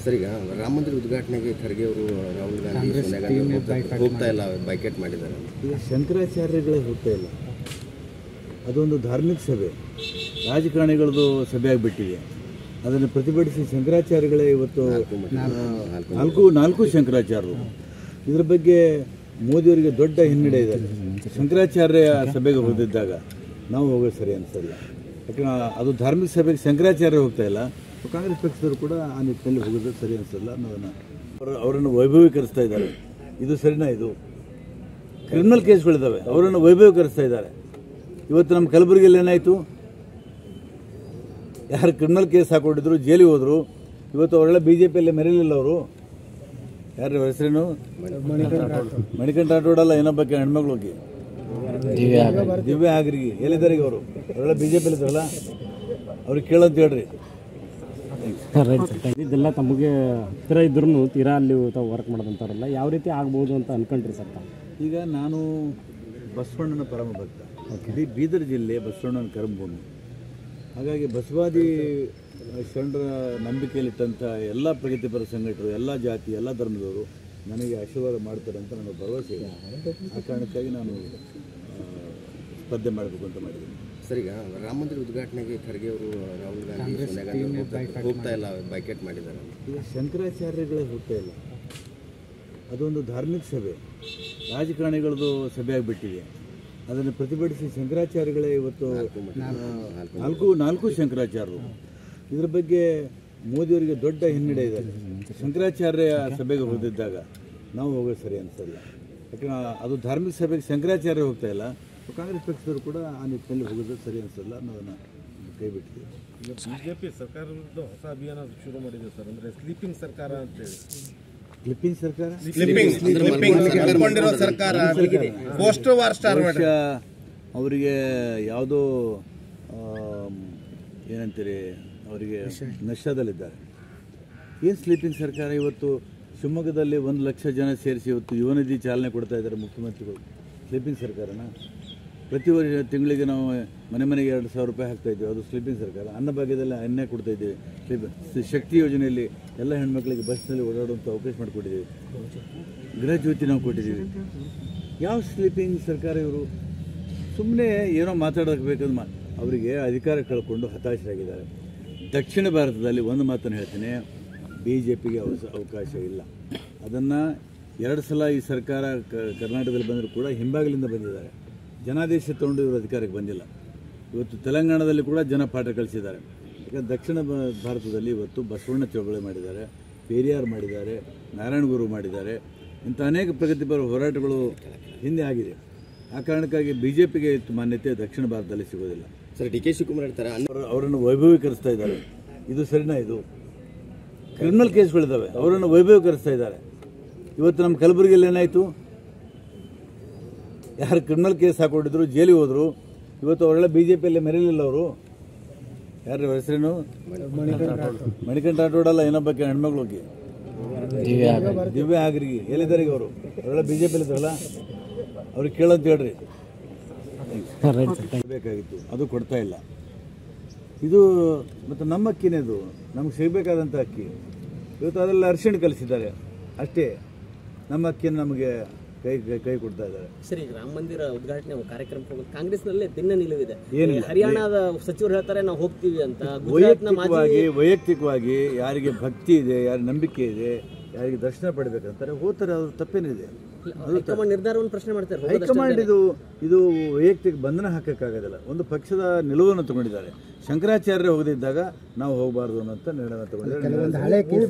Sir, ಈಗ ರಾಮ ಮಂದಿರ ಉದ್ಘಾಟನೆಗೆ ಖರ್ಗೆ ಅವರು ರಾಹುಲ್ ಗಾಂಧಿ ಸೋನಿಯಾ ಗಾಂಧಿ ಹೋಗ್ತಾ ಇಲ್ಲ, ಬೈಕೆಟ್ ಮಾಡಿದ್ದಾರೆ. ಈಗ ಶಂಕರಾಚಾರ್ಯಗಳೇ ಹೋಗ್ತಾ ಇಲ್ಲ. ಅದೊಂದು ಧಾರ್ಮಿಕ ಸಭೆ, ರಾಜಕಾರಣಿಗಳದ್ದು ಸಭೆ ಆಗಿಬಿಟ್ಟಿದೆ. ಅದನ್ನು ಪ್ರತಿಭಟಿಸಿ ಶಂಕರಾಚಾರ್ಯಗಳೇ ಇವತ್ತು ನಾಲ್ಕು ಶಂಕರಾಚಾರ್ಯರು. ಇದ್ರ ಬಗ್ಗೆ ಮೋದಿಯವರಿಗೆ ದೊಡ್ಡ ಹಿನ್ನಡೆ ಇದೆ. ಶಂಕರಾಚಾರ್ಯ ಸಭೆಗೆ ಹೋಗಿದ್ದಾಗ ನಾವು ಹೋಗೋದು ಸರಿ ಅನಿಸಲ್ಲ. ಯಾಕಂದ್ರೆ ಅದು ಧಾರ್ಮಿಕ ಸಭೆಗೆ ಶಂಕರಾಚಾರ್ಯ ಹೋಗ್ತಾ ಇಲ್ಲ. ಕಾಂಗ್ರೆಸ್ ಪಕ್ಷದವರು ಕೂಡ ಆ ನಿಟ್ಟಿನಲ್ಲಿ ಹೋಗೋದು ಸರಿ ಅನಿಸಲ್ಲ. ಅವರನ್ನು ವೈಭವೀಕರಿಸ್ತಾ ಇದ್ದಾರೆ. ಇದು ಸರಿನಾ? ಇದು ಕ್ರಿಮಿನಲ್ ಕೇಸ್ಗಳಿದ್ದಾವೆ, ಅವರನ್ನು ವೈಭವೀಕರಿಸ್ತಾ ಇದ್ದಾರೆ. ಇವತ್ತು ನಮ್ಮ ಕಲಬುರಗಿಯಲ್ಲಿ ಏನಾಯಿತು? ಯಾರು ಕ್ರಿಮಿನಲ್ ಕೇಸ್ ಹಾಕೊಂಡಿದ್ರು, ಜೈಲಿಗೆ ಹೋದರು. ಇವತ್ತು ಅವರೆಲ್ಲ BJPಯಲ್ಲಿ ಮೆರಲಿಲ್ಲ. ಅವರು ಯಾರು ಹೆಸರೇನು? ಮಣಿಕಂಠ ರಾಠೋಡಲ್ಲ, ಏನೊಬ್ಬಕ್ಕೆ ಹೆಣ್ಮಕ್ಳು ಹೋಗಿ ದಿವ್ಯಾ ಆಗ್ರಿಗೆ ಎಲ್ಲಿದ್ದಾರೆ ಅವರು? ಅವರೆಲ್ಲ BJPಯಲ್ಲಿ ಇದ್ದಾರಲ್ಲ, ಅವ್ರಿಗೆ ಕೇಳಂತ ಹೇಳ್ರಿ. ಇದೆಲ್ಲ ತಮಗೆ ಹತ್ತಿರ ಇದ್ರೂ ತೀರಾ ಅಲ್ಲಿ ತಾವು ವರ್ಕ್ ಮಾಡೋದಂತಾರಲ್ಲ, ಯಾವ ರೀತಿ ಆಗ್ಬೋದು ಅಂತ ಅನ್ಕೊಂಡ್ರಿ ಸರ್? ಈಗ ನಾನು ಬಸವಣ್ಣನ ಪರಮ ಭಕ್ತ. ಇಡೀ ಬೀದರ್ ಜಿಲ್ಲೆ ಬಸವಣ್ಣನ ಕರ್ಮಭೂಮಿ. ಹಾಗಾಗಿ ಬಸವಾದಿ ಶರಣರ ನಂಬಿಕೆಯಲ್ಲಿಟ್ಟಂಥ ಎಲ್ಲ ಪ್ರಗತಿಪರ ಸಂಘಟನೆಗಳು, ಎಲ್ಲ ಜಾತಿ, ಎಲ್ಲ ಧರ್ಮದವರು ನನಗೆ ಆಶೀರ್ವಾದ ಮಾಡ್ತಾರೆ ಅಂತ ನನಗೆ ಭರವಸೆ ಇದೆ. ಆ ಕಾರಣಕ್ಕಾಗಿ ನಾನು ಸ್ಪರ್ಧೆ ಮಾಡಬೇಕು ಅಂತ ಮಾಡಿದ್ದೀನಿ. ಸರ್, ಈಗ ರಾಮ ಮಂದಿರ ಉದ್ಘಾಟನೆಗೆ ಖರ್ಗೆ ಅವರು ರಾಹುಲ್ ಗಾಂಧಿ ಸೋನಿಯಾ ಗಾಂಧಿ ಹೋಗ್ತಾ ಇಲ್ಲ, ಬೈಕೆಟ್ ಮಾಡಿದ್ದಾರೆ. ಈಗ ಶಂಕರಾಚಾರ್ಯಗಳೇ ಹೋಗ್ತಾ ಇಲ್ಲ. ಅದೊಂದು ಧಾರ್ಮಿಕ ಸಭೆ, ರಾಜಕಾರಣಿಗಳದ್ದು ಸಭೆ ಆಗಿಬಿಟ್ಟಿದೆ. ಅದನ್ನು ಪ್ರತಿಭಟಿಸಿ ಶಂಕರಾಚಾರ್ಯಗಳೇ ಇವತ್ತು ನಾಲ್ಕು ಶಂಕರಾಚಾರ್ಯರು. ಇದ್ರ ಬಗ್ಗೆ ಮೋದಿಯವರಿಗೆ ದೊಡ್ಡ ಹಿನ್ನಡೆ ಇದೆ. ಶಂಕರಾಚಾರ್ಯ ಸಭೆಗೆ ಹೋಗಿದ್ದಾಗ ನಾವು ಹೋಗೋದು ಸರಿ ಅನಿಸಲ್ಲ. ಯಾಕಂದ್ರೆ ಅದು ಧಾರ್ಮಿಕ ಸಭೆಗೆ ಶಂಕರಾಚಾರ್ಯ ಹೋಗ್ತಾ ಇಲ್ಲ. ಕಾಂಗ್ರೆಸ್ ಪಕ್ಷದವರು ಕೂಡ ಆ ನಿಟ್ಟಿನಲ್ಲಿ ಹೋಗೋದು ಸರಿ ಅನಿಸಲ್ಲ. ಅನ್ನೋದನ್ನು ಕೈ ಬಿಟ್ಟಿದೆ. ಈಗ BJP ಸರ್ಕಾರ ವಿರುದ್ಧ ಹೊಸ ಅಭಿಯಾನ ಶುರು ಮಾಡಿದೆ ಸರ್. ಅಂದರೆ ಸ್ಲೀಪಿಂಗ್ ಸರ್ಕಾರ ಅಂತೇಳಿ. ಕ್ಲಿಪ್ಪಿಂಗ್ ಸರ್ಕಾರ, ಅವರಿಗೆ ಯಾವುದೋ ಏನಂತೀರಿ, ಅವರಿಗೆ ನಶಾದಲ್ಲಿದ್ದಾರೆ. ಏನು ಸ್ಲೀಪಿಂಗ್ ಸರ್ಕಾರ? ಇವತ್ತು ಶಿವಮೊಗ್ಗದಲ್ಲಿ 1 ಲಕ್ಷ ಜನ ಸೇರಿಸಿ ಇವತ್ತು ಯುವನಿಧಿ ಚಾಲನೆ ಕೊಡ್ತಾ ಇದ್ದಾರೆ ಮುಖ್ಯಮಂತ್ರಿಗಳು. ಸ್ಲೀಪಿಂಗ್ ಸರ್ಕಾರನ? ಪ್ರತಿ ವರ್ಷ ತಿಂಗಳಿಗೆ ನಾವು ಮನೆಗೆ 2,000 ರೂಪಾಯಿ ಹಾಕ್ತಾ ಇದ್ದೀವಿ. ಅದು ಸ್ಲೀಪಿಂಗ್ ಸರ್ಕಾರ? ಅನ್ನಭಾಗ್ಯದಲ್ಲಿ ಅನ್ನ ಕೊಡ್ತಾ ಇದ್ದೀವಿ. ಶಕ್ತಿ ಯೋಜನೆಯಲ್ಲಿ ಎಲ್ಲ ಹೆಣ್ಮಕ್ಳಿಗೆ ಬಸ್ನಲ್ಲಿ ಓಡಾಡುವಂಥ ಅವಕಾಶ ಮಾಡಿಕೊಟ್ಟಿದ್ದೀವಿ. ಗೃಹ ಜ್ಯೋತಿ ನಾವು ಕೊಟ್ಟಿದ್ದೀವಿ. ಯಾವ ಸ್ಲೀಪಿಂಗ್ ಸರ್ಕಾರ ಇವರು? ಸುಮ್ಮನೆ ಏನೋ ಮಾತಾಡಬೇಕಂದ್ರೆ ಅವರಿಗೆ ಅಧಿಕಾರ ಕಳ್ಕೊಂಡು ಹತಾಶರಾಗಿದ್ದಾರೆ. ದಕ್ಷಿಣ ಭಾರತದಲ್ಲಿ ಒಂದು ಮಾತನ್ನು ಹೇಳ್ತೀನಿ, BJPಗೆ ಅವಕಾಶ ಇಲ್ಲ. ಅದನ್ನು 2 ಸಲ ಈ ಸರ್ಕಾರ ಕರ್ನಾಟಕದಲ್ಲಿ ಬಂದರೂ ಕೂಡ ಹಿಂಬಾಗಿಲಿಂದ ಬಂದಿದ್ದಾರೆ. ಜನಾದೇಶ ತಗೊಂಡು ಇವರು ಅಧಿಕಾರಕ್ಕೆ ಬಂದಿಲ್ಲ. ಇವತ್ತು ತೆಲಂಗಾಣದಲ್ಲಿ ಕೂಡ ಜನ ಪಾಠ ಕಲಿಸಿದ್ದಾರೆ. ಯಾಕಂದರೆ ದಕ್ಷಿಣ ಭಾರತದಲ್ಲಿ ಇವತ್ತು ಬಸವಣ್ಣ ಚಳವಳಿ ಮಾಡಿದ್ದಾರೆ, ಪೇರಿಯಾರ್ ಮಾಡಿದ್ದಾರೆ, ನಾರಾಯಣ ಗುರು ಮಾಡಿದ್ದಾರೆ. ಇಂಥ ಅನೇಕ ಪ್ರಗತಿಪರ ಹೋರಾಟಗಳು ಹಿಂದೆ ಆಗಿದೆ. ಆ ಕಾರಣಕ್ಕಾಗಿ BJPಗೆ ಮಾನ್ಯತೆ ದಕ್ಷಿಣ ಭಾರತದಲ್ಲಿ ಸಿಗೋದಿಲ್ಲ. ಸರ್, DK ಶಿವಕುಮಾರ್ ಹೇಳ್ತಾರೆ ಅವರನ್ನು ವೈಭವೀಕರಿಸ್ತಾ ಇದ್ದಾರೆ. ಇದು ಸರಿನಾ? ಇದು ಕ್ರಿಮಿನಲ್ ಕೇಸ್ಗಳಿದ್ದಾವೆ, ಅವರನ್ನು ವೈಭವೀಕರಿಸ್ತಾ ಇದ್ದಾರೆ. ಇವತ್ತು ನಮ್ಮ ಕಲಬುರಗಿಯಲ್ಲಿ ಏನಾಯಿತು? ಯಾರು ಕ್ರಿಮಿನಲ್ ಕೇಸ್ ಹಾಕೊಂಡಿದ್ರು, ಜೈಲಿಗೆ ಹೋದರು. ಇವತ್ತು ಅವರೆಲ್ಲ BJPಯಲ್ಲಿ ಮೆರಲಿಲ್ಲ. ಅವರು ಯಾರು ಹೆಸರೇನು? ಮಣಿಕಂಠ ರಾಠೋಡಲ್ಲ, ಏನೊಬ್ಬಕ್ಕೆ ಹೆಣ್ಮಕ್ಳು ಹೋಗಿ ದಿವ್ಯಾ ಆಗ್ರಿಗೆ ಎಲ್ಲಿದ್ದಾರೆ ಅವರು? ಅವರೆಲ್ಲ BJPಯಲ್ಲಿ ಇದ್ದಾರಲ್ಲ, ಅವ್ರಿಗೆ ಕೇಳಂತ ಹೇಳ್ರಿ. ಬೇಕಾಗಿತ್ತು, ಅದು ಕೊಡ್ತಾ ಇಲ್ಲ. ಇದು ಮತ್ತು ನಮ್ಮ ಅಕ್ಕಿನೇ, ಅದು ನಮ್ಗೆ ಸಿಗಬೇಕಾದಂಥ ಅಕ್ಕಿ. ಇವತ್ತು ಅದೆಲ್ಲ ಅರಿಶಿಣ ಕಲಿಸಿದ್ದಾರೆ ಅಷ್ಟೇ. ನಮ್ಮ ಅಕ್ಕಿಯನ್ನು ನಮಗೆ ಕೈ ಕೊಡ್ತಾ ಇದ್ದಾರೆ. ಸರ್, ಈಗ ರಾಮ ಮಂದಿರ ಉದ್ಘಾಟನೆ ಕಾರ್ಯಕ್ರಮಕ್ಕೆ ಕಾಂಗ್ರೆಸ್ನಲ್ಲೇ ಭಿನ್ನ ನಿಲುವಿದೆ. ಹರಿಯಾಣದ ಸಚಿವರು ಹೇಳ್ತಾರೆ ನಾವು ಹೋಗ್ತೀವಿ ಅಂತ. ವೈಯಕ್ತಿಕವಾಗಿ ಯಾರಿಗೆ ಭಕ್ತಿ ಇದೆ, ಯಾರಿಗೆ ನಂಬಿಕೆ ಇದೆ, ಯಾರಿಗೆ ದರ್ಶನ ಪಡಿಬೇಕಂತಾರೆ ಹೋಗ್ತಾರೆ. ಅದು ತಪ್ಪೇನಿದೆ? ಹೈಕಮಾಂಡ್ ನಿರ್ಧಾರವನ್ನು ಪ್ರಶ್ನೆ ಮಾಡ್ತಾರೆ. ಹೈಕಮಾಂಡ್ ಇದು ವೈಯಕ್ತಿಕ ಬಂಧನ ಹಾಕೋಕ್ಕಾಗೋದಿಲ್ಲ. ಒಂದು ಪಕ್ಷದ ನಿಲುವನ್ನು ತಗೊಂಡಿದ್ದಾರೆ. ಶಂಕರಾಚಾರ್ಯ ಹೋಗದಿದ್ದಾಗ ನಾವು ಹೋಗಬಾರ್ದು ಅನ್ನೋಂಥ ನಿರ್ಣಯ ತಗೊಂಡಿದ್ದಾರೆ.